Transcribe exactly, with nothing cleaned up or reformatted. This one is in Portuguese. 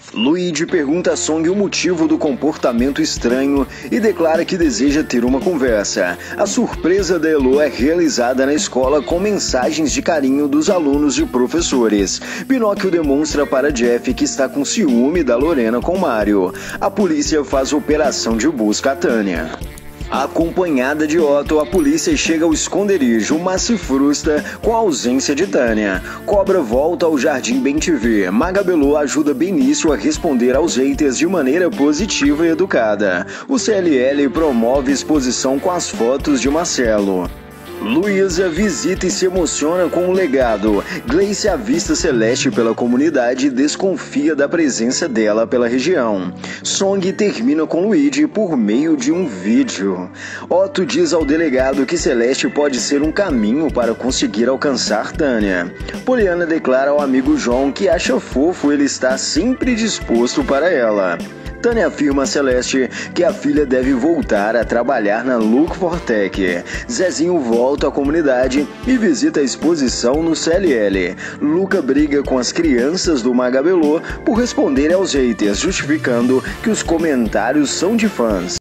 Luigi pergunta a Song o motivo do comportamento estranho e declara que deseja ter uma conversa. A surpresa da Elo é realizada na escola com mensagens de carinho dos alunos e professores. Pinóquio demonstra para Jeff que está com ciúme da Lorena com Mario. A polícia faz operação de busca a Tânia. Acompanhada de Otto, a polícia chega ao esconderijo, mas se frustra com a ausência de Tânia. Cobra volta ao Jardim Bem T V. Magabelô ajuda Benício a responder aos haters de maneira positiva e educada. O C L L promove exposição com as fotos de Marcelo. Luísa visita e se emociona com o legado. Gleice avista Celeste pela comunidade e desconfia da presença dela pela região. Song termina com Luigi por meio de um vídeo. Otto diz ao delegado que Celeste pode ser um caminho para conseguir alcançar Tânia. Poliana declara ao amigo João que acha fofo ele estar sempre disposto para ela. Tânia afirma a Celeste que a filha deve voltar a trabalhar na Look for Tech. Zezinho volta à comunidade e visita a exposição no C L L. Luca briga com as crianças do Magabelô por responderem aos haters, justificando que os comentários são de fãs.